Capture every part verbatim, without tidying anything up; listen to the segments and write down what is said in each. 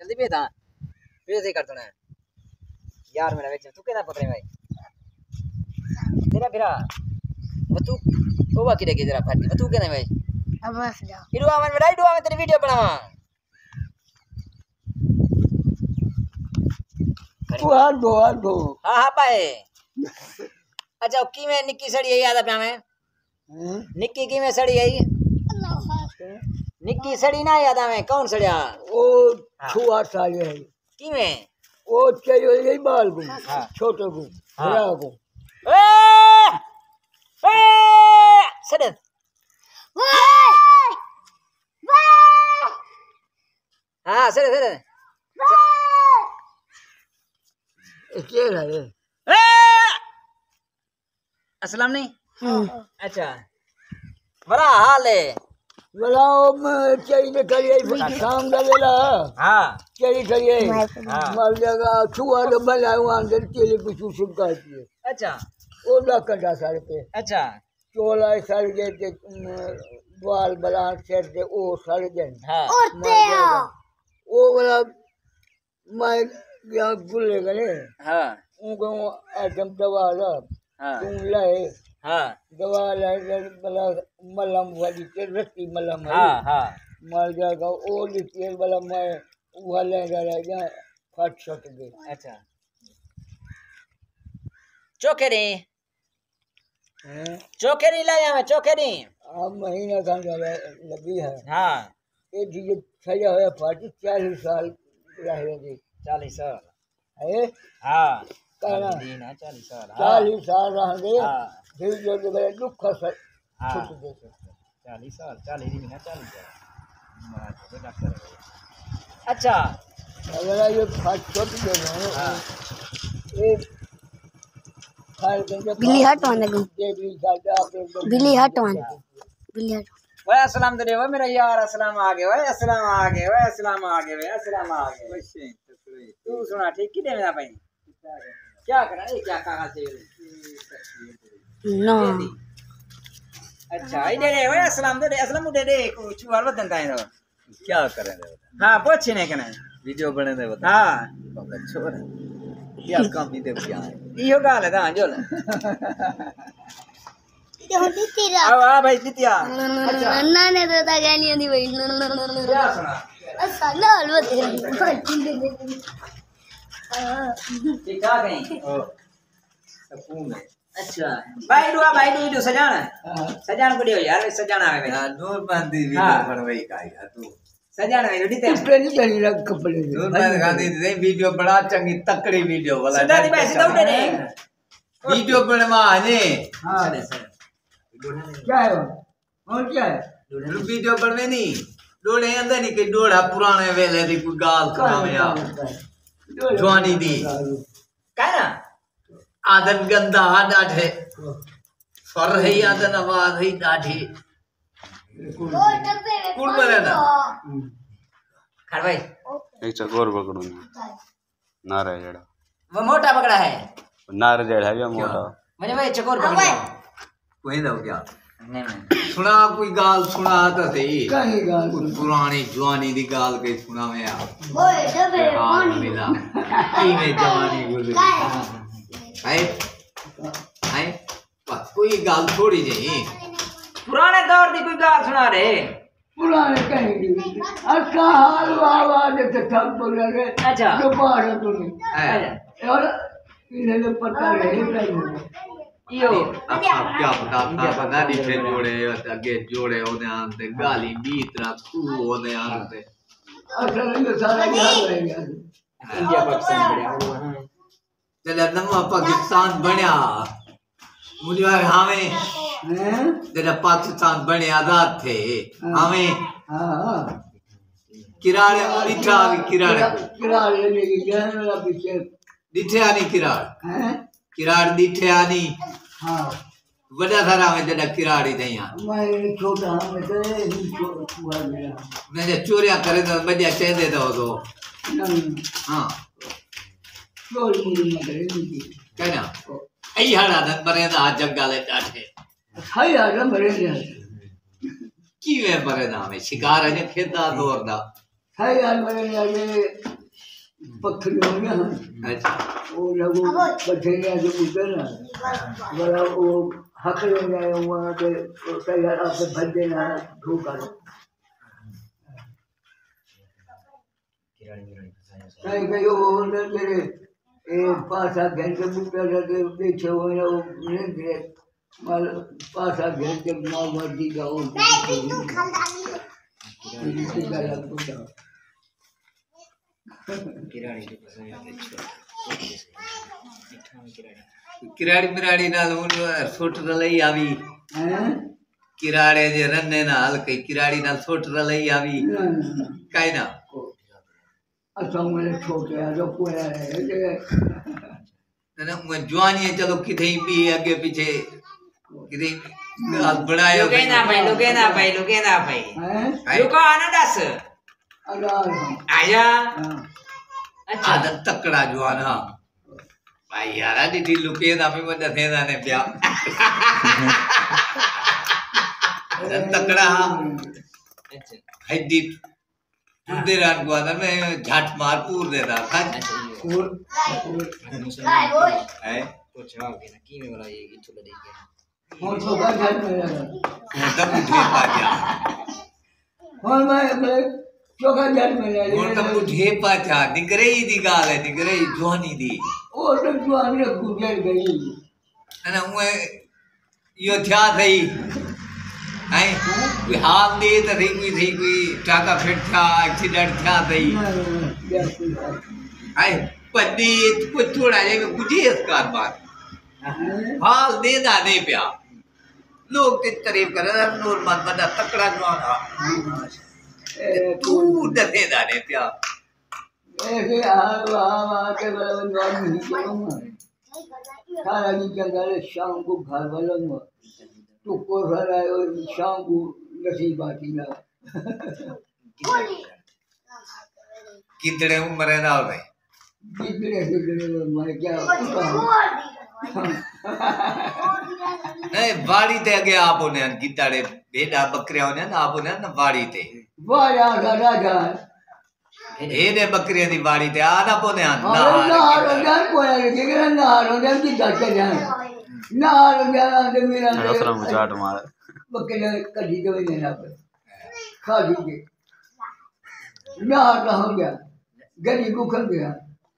जल्दी पे था फिर से कर देना यार मेरा वेच तू केना पकड़े भाई तेरा फिरा वो तू वो बाकी रह गई जरा फाटी तू केना भाई अब बस जा इडवा मन बड़ा इडवा में तेरी वीडियो बनावा तू आ दो आ दो हां हां पाए अच्छा की में निक्की सड़ी है याद है में निक्की की में सड़ी है निक्की सड़ी ना याद है कौन सड़िया ओ छुआ साले है की में ओ चाहिए यही बाल को छोटे को बड़ा को ए ए सड़न हां सड़न सड़न क्या है ये अस्सलाम नहीं अच्छा बड़ा हाल है बनाओ मैं चाहिए करिए शाम का वेला हां चाहिए करिए हां मार जाएगा छुआ तो बनाओ अंदर चले कुछ सुनकाती है अच्छा ओ ना कटा सारे पे अच्छा चोला सारे के बाल बला सिर दे ओ सारे दिन हां ओ वाला मैं या गुल्ले गले हां उनको आइटम दवा ला हां तुम लाए हां दवा लाए बला मलम वाली के रस्सी मलम हां हां मार जाएगा ओ तेल वाला मैं वो ले जाएगा फट शट दे अच्छा चोखेरी हैं चोखेरी लाया मैं चोखेरी अब महीना का लगी है हां ये जी छया होया पार्टी चालीस साल रहेगी चालीस साल है हां कहना दिन है चालीस साल चालीस साल रहेंगे हां फिर जो मेरे दुख से हां छूट दे चालीस साल चालीस दिन है चालीस साल मरा तो डॉक्टर अच्छा अगर ये फट शट दे रहे हां ये खाल के बिल्ली हटवाने को देवी साजा बिल्ली हटवाने बिल्ली हट ओए अस्सलाम दे वो मेरा यार अस्सलाम आ गए ओए अस्सलाम आ गए ओए अस्सलाम आ गए ओए अस्सलाम आ गए वैसे तू सुना ठीक की देना भाई क्या करा ये क्या कागज चाहिए नो अच्छा इधर है ओए अस्सलाम दे अस्सलाम दे दे को चुवार बदन ताई रो क्या करें रे हां पूछ ने कने वीडियो बने दे बता हां बाबा छोरा क्या काम ही दे क्या है इहो गाल है ता जोल तेरा आ आ भाई जितिया अच्छा अन्ना ने तो ता गाली दी भाई क्या सुना अच्छा लाल वो तेरा ठीक ठाक है ओ सकून है अच्छा भाई दुआ भाई दू सजाना सजान को दियो यार सजाना है हां नूर बांधी वीडियो हाँ। बनवाई काई तू सजाना है दी ते पे नहीं चली लग कपड़े नूर बांधी गांधी दे वीडियो बड़ा चंगी तकड़ी वीडियो वाला सीधा दी भाई सीधा उठे रे वीडियो बनवा ने हां क्या है और क्या है वीडियो बनवे नहीं डोड़े अंदर नहीं के डोड़ा पुराने वेले दी कोई गाल सुनावे या जवानी दी का ना आदन गंदा डाठे फर है आदन आवाज है डाठी कुड़ बने ना खड़ भाई एक चकोर पकड़ो ना नारा जड़ा वो मोटा पकड़ा है नारा जड़ा है या मोटा मुझे भाई चकोर पकड़ा कोई दो क्या नहीं नहीं सुना कोई गाल सुना तो सही कहीं गाल कोई पुरानी जवानी दी गाल के सुना में आ ओए डबे हां मिला की में जवानी गुजरी है है बस कोई गाल थोड़ी नहीं पुराने दौर की कोई गाल सुना रे पुराने कहीं की अच्छा हाल आवाज से सब बोल रहे अच्छा जो बाहर तो नहीं अच्छा और इन्हें तो पता नहीं कहीं यो अब अब क्या पता था पता नहीं थे जोड़े अगे जोड़े होने आते गाली बीतरा तू होने आते असल में सारा याद रहेगा इंडिया पाकिस्तान बढ़िया चले नवा पाकिस्तान बनया मुझे हमें हैं तेरा पाकिस्तान बने आजाद थे हमें हां किराड़े दिठा भी किराड़े किराड़ लेने की जान वाला पीछे दिठे आनी किराड़ हैं किराड़ दिठे आनी हां बड़ा सारा में तेरा किराड़ी नहीं आ मैं छोटा हूं मैं तो हुआ मेरा मैं जो चोरियां करे तो बढ़िया कह दे दो तो नहीं हां चोरी मुझे मत करेगी कहना ऐ हड़ा दन बरे दा जंगले डाठे हाय यार मरे नहीं की वे बरे दा में शिकार है खेदा दौर दा हाय यार मरे नहीं पखरी हो ना अच्छा वो लगो बठेने जो उतर ना वाला वो हक ले जाए वहाँ पे कई बार आपसे भज देना धोखा कहीं कहीं वो होने तेरे एक पाँच सात घंटे बुकर रहते पीछे हो ना वो नहीं थे माल पाँच सात घंटे माँ मर्जी का वो किराड़ी मिराड़ी नाल उन सोट रलई आवी किराड़े जे रन्ने नाल कई किराड़ी नाल सोट रलई आवी काई ना अच्छा मैंने छोटे हैं जो पूरा है ना मैं जवानी चलो किथे भी आगे पीछे किथे गाल बढ़ायो लुके ना भाई लुके ना भाई लुके ना भाई हैं लुको आना दस अगर आजा अच्छा आदत तकड़ा जवान हां भाई यार दी लुके ना में मत थे ना ने प्या तकड़ा अच्छा हड्डी टूटे रात गुआना में झाट मार पूर देता था और है तो जवाब देना की में वाला ये इथु लड़ी गया और तो घर घर में लगा तब उठे पाजा और मैं अपने चौका घर में ले और तब उठे पाजा निकरे ही दी गाल है निकरे ही जवानी दी और तो जुआन ने गुजर गई है ना वो यो थया थई है कोई हाल दे त थई कोई थई कोई टाका फिट था एक्सीडेंट था थई है पदी को थोड़ा जे कुछ इसकार बात हाल दे दा दे प्या लोग ते तारीफ करे नूर मन बड़ा तकड़ा जवान हा तू दे दा दे प्या ऐसे हाल वहाँ के बलवन जुआन नहीं चलूँगा सारा दिन चलता है शाम को घर वालों तो को सारा शाम को नसीब आती ना कितने उम्र ना हो कितने कितने मैं क्या नहीं बाड़ी ते अगे आप होने गिटारे बेटा बकरिया होने ना आप होने ना बाड़ी ते वाह यार दादा जान ए ने बकरिया दी बाड़ी ते आना पोने ना ना हारो जान कोई नहीं कि ना हारो जान की दाचा जान ना हारो जान तो मेरा असरा में चाट मार बकरिया कभी तो नहीं ना खा लीजिए ना हारो हो गया गली को खा गया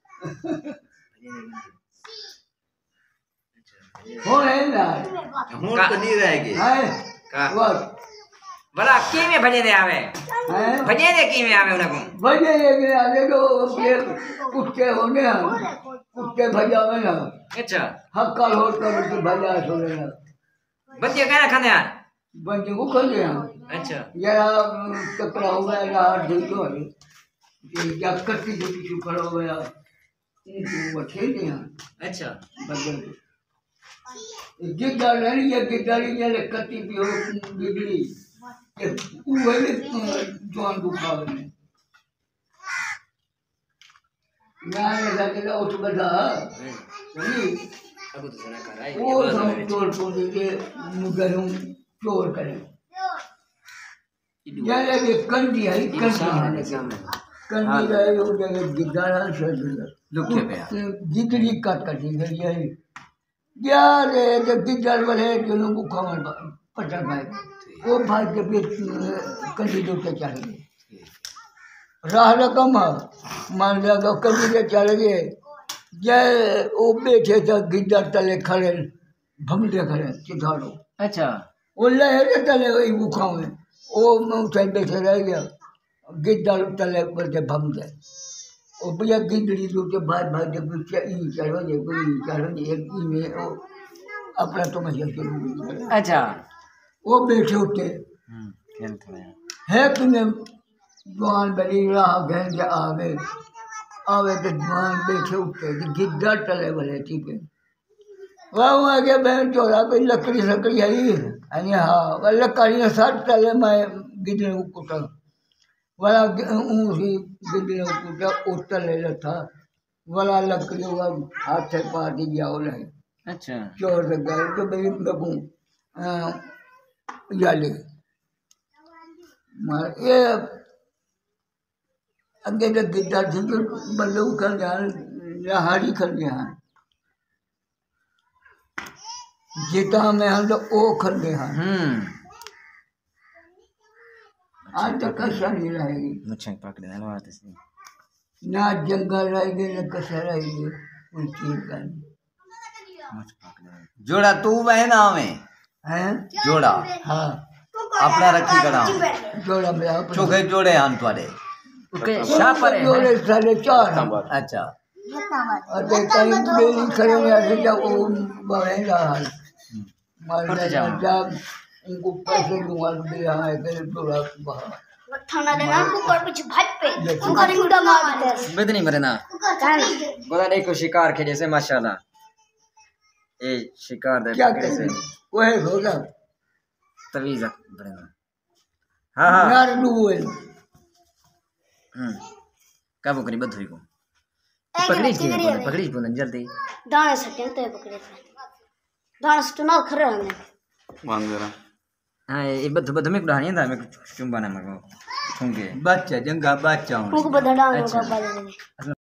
हो है ना हूं तो नहीं रहेगी है का बस भला की में भजे दे आवे है भजे दे की में आवे उनको भजे ये आगे तो ये कुत्ते होने हैं कुत्ते भजा में ना अच्छा हक्का होट कर के भजा सोने ना बच्चे कहना खाने हैं बंदे को खा गया अच्छा जरा टकरा हो गया ना ठीक हो ये क्या करती जो किसी खड़ा हो गया इनको वो खेल दिया अच्छा बंदे गिद्दा नहीं ये गिद्दा नहीं ये कत्ती भी हो बिगड़ी ये वो ले जवान को खावे ना ये लगे तो उठ बदा नहीं अब तो सुना कर रहा है वो हम तोड़ तोड़ के मुगलों चोर करें यार ये कंडी है कंडी कंडी रहे वो जगह गिद्दा ना शर्ट लुके पे गिद्दी काट काट गई है यार ये गिद्दा वाले जो लोग को खावन पटा भाई वो भाई के भी कंडी दो के चले गए राह रकम मान लिया तो कंडी के चले गए जय वो बैठे थे गिद्दा तले खड़े भमले खड़े चिठाड़ो अच्छा वो लहरे तले वही भूखा में वो उठे बैठे रह गया गिद्दा तले बोलते भम गए वो भैया गिद्दी दो के भाई भाई के पीछे ई चलो ये कोई चलो ये ई में वो अपना तो मैं शुरू अच्छा वो बैठे उठे खेल खेल है तुमने जवान बनी रहा गहन के आवे आवे तो जवान बैठे उठे गिद्दा तले वाले ठीक है वहाँ आगे बहन चोरा कोई लकड़ी सकड़ी आई अरे हाँ वह लकड़ी ने साथ तले मैं गिद्दे को कुटा वाला ऊँची गिद्दे को कुटा उतर ले लेता वाला लकड़ी हुआ हाथ से पार दी गया वो नहीं अच्छा चोर से गए तो मेरी लगूँ जाले मार ये अगे तो गिद्दा थी तो बल्लू कर जान लहाड़ी कर जान जिता में हम तो ओ कर गया हम्म आज तक कशा नहीं रहेगी मुझे पकड़े ना आते से ना जंगल रहेगी ना कशा रहेगी कोई चीज का नहीं मुझे पकड़े जोड़ा तू बहना में है जोड़ा हाँ अपना रखी करा जोड़ा मेरा अपना। चोखे जोड़े हम तुआरे ओके शाह पर है जोड़े साढ़े चार हैं। अच्छा और ते कहीं डेली करेंगे ऐसे जब वो बढ़ेगा हाल मार जाओ। जब उनको पैसे दूंगा तो दिया है कि जोड़ा बाहर थाना देना कुकर पीछे भाग पे कुकर मुड़ा मार दे बेद नहीं मरे ना बोला देखो शिकार खेले से माशाल्लाह ए शिकार दे क्या पकड़े से करें वही होगा तवीज बड़े ना हाँ हाँ यार डूबे हम्म काबू करी बध हुई को पकड़ी की बोले पकड़ी बोले जल्दी दाने सटे तो पकड़े थे दाने सटे ना खरे हमने बांध जरा हाँ ये बध बध में कुड़ानी था मैं चुम्बा ना मगो छूंगे बच्चा जंगा बच्चा हूँ उनको बदड़ा होगा बाजार में